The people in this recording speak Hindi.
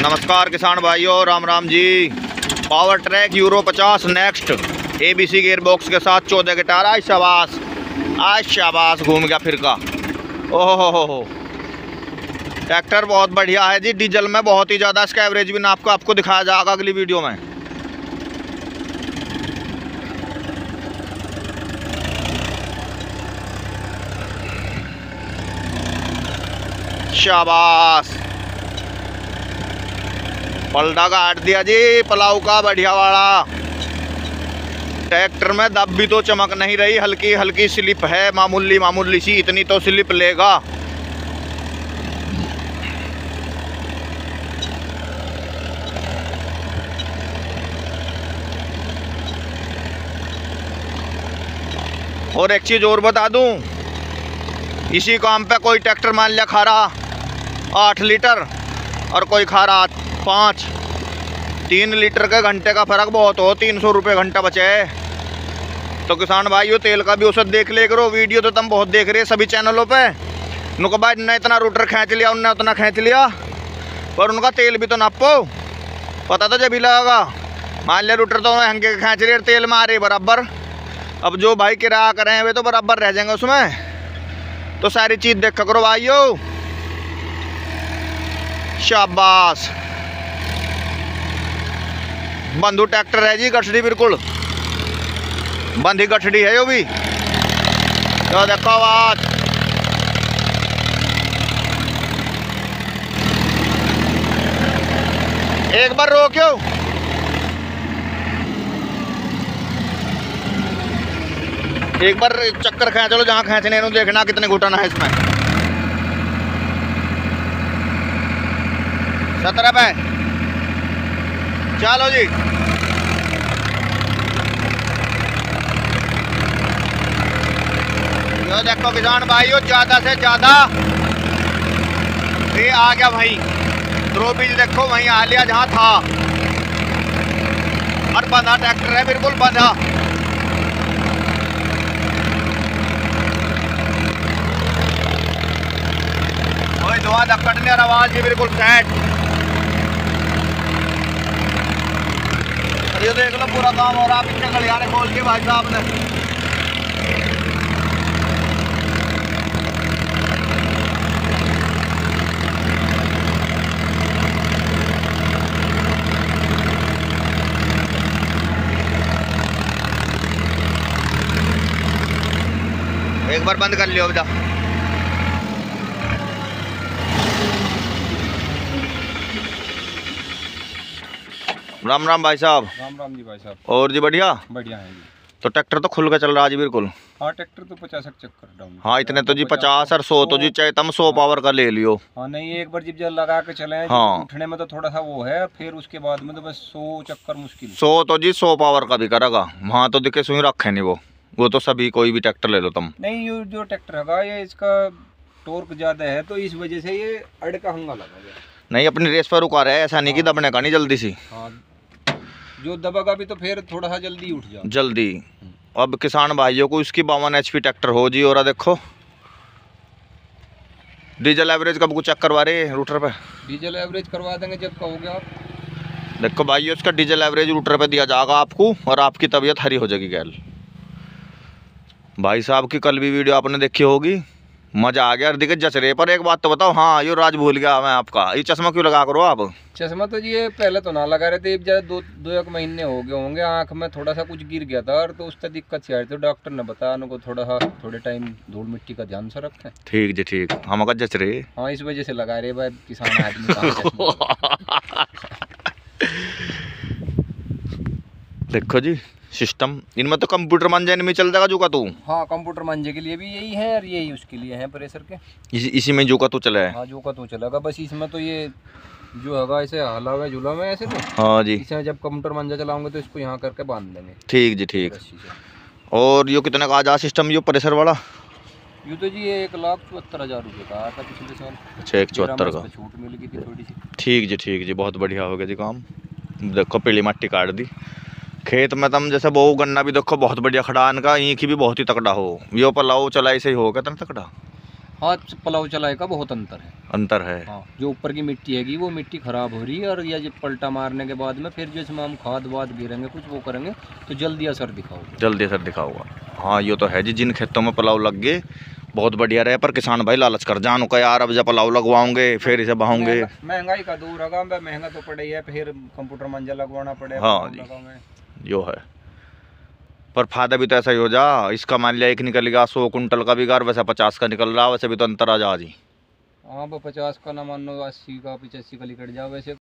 नमस्कार किसान भाइयों, Ram Ram ji. Powertrac Euro 50 next ABC gear box के साथ 14 गिटार। आज शाबाश घूम गया फिरका। ओहो हो, ट्रैक्टर बहुत बढ़िया है जी। डीजल में बहुत ही ज़्यादा, इसका एवरेज भी नाप को आपको दिखाया जाएगा अगली वीडियो में। शाबाश, पलटा काट दिया जी पलाऊ का बढ़िया वाला। ट्रैक्टर में दब भी तो चमक नहीं रही, हल्की हल्की स्लिप है, मामूली सी, इतनी तो स्लिप लेगा। और एक चीज और बता दूं, इसी काम पे कोई ट्रैक्टर मान लिया खा रहा 8 लीटर और कोई खा रहा 5, 3 लीटर के घंटे का फर्क बहुत हो। 300 रुपये घंटा बचे। तो किसान भाइयों, तेल का भी औसत देख ले करो। वीडियो तो तुम बहुत देख रहे हैं सभी चैनलों पे। उनको भाई ने इतना रूटर खींच लिया, उनने उतना खींच लिया, पर उनका तेल भी तो नापो, पता तो जब ही लगेगा। मान लिया रूटर तो महंगे खींच रहे, तेल में आ रहे बराबर। अब जो भाई किराया करें वे तो बराबर रह जाएंगे उसमें। तो सारी चीज़ देखा करो भाइयों। शाबाश, बंधु ट्रैक्टर है जी, गठड़ी बिल्कुल बंधी गठड़ी है यो भी। तो देखो आवाज, एक बार रोक्यो, एक बार चक्कर खींच लो जहाँ खींचने, देखना कितने घुटन है इसमें। 17 पे चलो जी। यो देखो किसान भाइयों, ज्यादा से ज्यादा ये आ गया भाई। द्रो बीज देखो वहीं आ लिया जहाँ था, और बंधा ट्रैक्टर है, बिल्कुल बंधा। कोई धुआं धक्कड़ने और आवाज भी बिल्कुल सेट। ये देख लो पूरा काम हो रहा, पीछे गलियारे खोल के भाई साहब ने। एक बार बंद कर लियो बेटा। राम राम भाई साहब। राम राम जी भाई साहब। और जी बढ़िया बढ़िया है जी। तो ट्रैक्टर तो खुल के चल रहा है जी बिल्कुल। हाँ, ट्रैक्टर तो 50 चक्कर डाउन। हाँ, इतने तो जी 50 और 100 तो जी चाहे तुम 100 पावर का ले लियो। हाँ नहीं, एक बार जब लगा के चले हैं, हाँ, उठने में तो थोड़ा सा वो है, फिर उसके बाद में तो बस 100 चक्कर मुश्किल। 100 तो जी 100 पावर का भी करेगा। वहाँ तो दिखे सुई रखे नहीं वो तो सभी कोई भी ट्रैक्टर ले लो तुम। नहीं, ये जो ट्रैक्टर है ये इसका टॉर्क ज्यादा है, तो इस वजह से ये अड़का हंगा लगा गया। नहीं, अपनी रेस पर रुका रहा है, ऐसा नहीं कि दबने का नहीं जल्दी सी। हाँ, जो दबेगा भी तो फिर थोड़ा सा जल्दी उठ जाए जल्दी। अब किसान भाइयों को इसकी 52 HP ट्रैक्टर हो जी। और देखो डीजल एवरेज का कुछ चेक करवा रहे हैं रूटर पे। डीजल एवरेज करवा देंगे जब कहोगे आप। देखो भाइयों, इसका डीजल एवरेज रूटर पे दिया जाएगा आपको, और आपकी तबीयत हरी हो जाएगी। गैल भाई साहब की कल भी वीडियो आपने देखी होगी, मजा आ गया, दिखे जच रहे। पर एक बात तो बताओ, हाँ ये राज भूल गया मैं आपका, ये चश्मा क्यों लगा करो आप? चश्मा तो जी ये पहले तो ना लगा रहे थे, ज्यादा 2-1 महीने हो गए होंगे। आंख में थोड़ा सा कुछ गिर गया था, और तो उससे दिक्कत सी आ रही थी। डॉक्टर ने बताया उनको थोड़े टाइम धूल मिट्टी का ध्यान से रखें। ठीक जी, ठीक, हम अगर जच रहे। हाँ, इस वजह से लगा रहे भाई, किसान आदमी। देखो जी सिस्टम, इनमें तो कंप्यूटर मांझे में चल जाएगा जो का तू। हाँ, कंप्यूटर मांझे के लिए भी यही है, और यही उसके लिए है प्रेशर के। इसी में जो का तू चला है। हाँ, जो का तू चलेगा। बस इसमें तो ये जो होगा ऐसे हाला हुआ झूला में ऐसे, तो हाँ जी, इसमें जब कंप्यूटर मांझा चलाऊंगे तो इसको यहाँ करके बांध देंगे। ठीक जी, ठीक। और यो कितने का आ सिस्टम यो प्रेशर वाला? यूँ तो जी 1,74,000 रुपये का आया था पिछले साल। अच्छा, 174 का छूट मिल गई थी थोड़ी सी। ठीक जी, ठीक जी, बहुत बढ़िया हो गया जी काम। देखो पीली मट्टी काट दी खेत में तम, जैसे वो गन्ना भी देखो बहुत बढ़िया खड़ा इनका, ईख भी बहुत ही तकड़ा हो, यो पलाओ चलाई से ही होगा तम तकड़ा। हाथ से पलाव चलाए का बहुत अंतर है। अंतर है। हाँ, जो ऊपर की मिट्टी हैगी वो मिट्टी खराब हो रही है, और या जब पलटा मारने के बाद में फिर जो इसमें हम खाद वाद गिरेंगे कुछ वो करेंगे तो जल्दी असर दिखाओगे। जल्दी असर दिखाऊगा। हाँ ये तो है जी, जिन खेतों में पलाव लग गए बहुत बढ़िया रहे, पर किसान भाई लालच कर जानो का यार अब जब पलाव लगवाओगे फिर इसे बहाओगे। महंगाई का दूर होगा, महंगा तो पड़े है, फिर कंप्यूटर मंजा लगवाना पड़ेगा। हाँ जी जो है, पर फायदा भी तो ऐसा ही हो जा, इसका मान लिया एक निकल गया 100 कुंटल का बिगाड़, वैसे 50 का निकल रहा, वैसे भी तो अंतर आ जा जी। हाँ 50 का ना मान लो 80 का 85 का निकल जाओ वैसे।